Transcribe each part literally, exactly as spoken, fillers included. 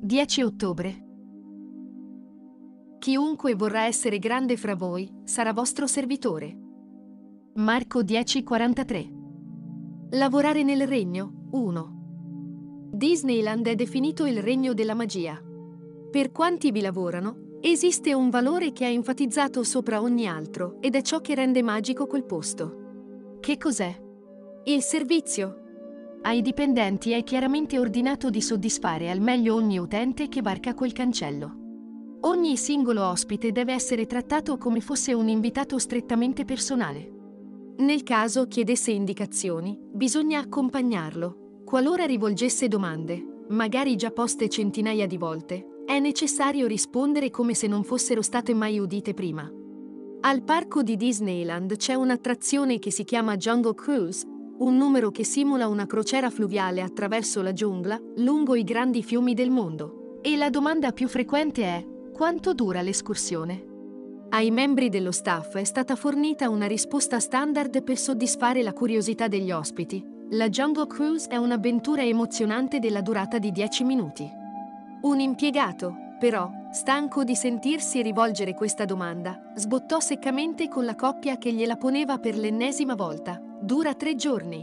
dieci ottobre. Chiunque vorrà essere grande fra voi sarà vostro servitore. Marco dieci quarantatré. Lavorare nel regno. uno. Disneyland è definito il regno della magia. Per quanti vi lavorano, esiste un valore che è enfatizzato sopra ogni altro ed è ciò che rende magico quel posto. Che cos'è? Il servizio. Ai dipendenti è chiaramente ordinato di soddisfare al meglio ogni utente che varca quel cancello. Ogni singolo ospite deve essere trattato come fosse un invitato strettamente personale. Nel caso chiedesse indicazioni, bisogna accompagnarlo. Qualora rivolgesse domande, magari già poste centinaia di volte, è necessario rispondere come se non fossero state mai udite prima. Al parco di Disneyland c'è un'attrazione che si chiama Jungle Cruise, un numero che simula una crociera fluviale attraverso la giungla, lungo i grandi fiumi del mondo. E la domanda più frequente è: quanto dura l'escursione? Ai membri dello staff è stata fornita una risposta standard per soddisfare la curiosità degli ospiti. La Jungle Cruise è un'avventura emozionante della durata di dieci minuti. Un impiegato, però, stanco di sentirsi rivolgere questa domanda, sbottò seccamente con la coppia che gliela poneva per l'ennesima volta. Dura tre giorni.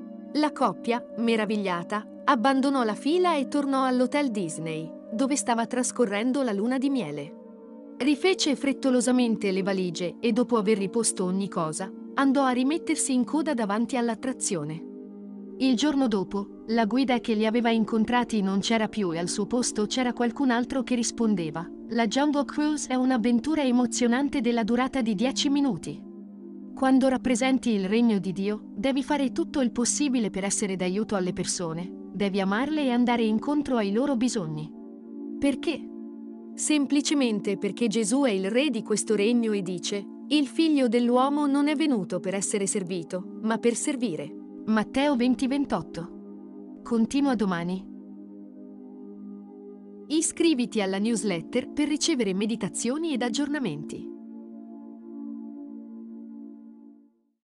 La coppia, meravigliata, abbandonò la fila e tornò all'Hotel Disney, dove stava trascorrendo la luna di miele. Rifece frettolosamente le valigie e dopo aver riposto ogni cosa, andò a rimettersi in coda davanti all'attrazione. Il giorno dopo, la guida che li aveva incontrati non c'era più e al suo posto c'era qualcun altro che rispondeva: la Jungle Cruise è un'avventura emozionante della durata di dieci minuti. Quando rappresenti il regno di Dio, devi fare tutto il possibile per essere d'aiuto alle persone, devi amarle e andare incontro ai loro bisogni. Perché? Semplicemente perché Gesù è il re di questo regno e dice: il figlio dell'uomo non è venuto per essere servito, ma per servire. Matteo venti ventotto. Continua domani. Iscriviti alla newsletter per ricevere meditazioni ed aggiornamenti.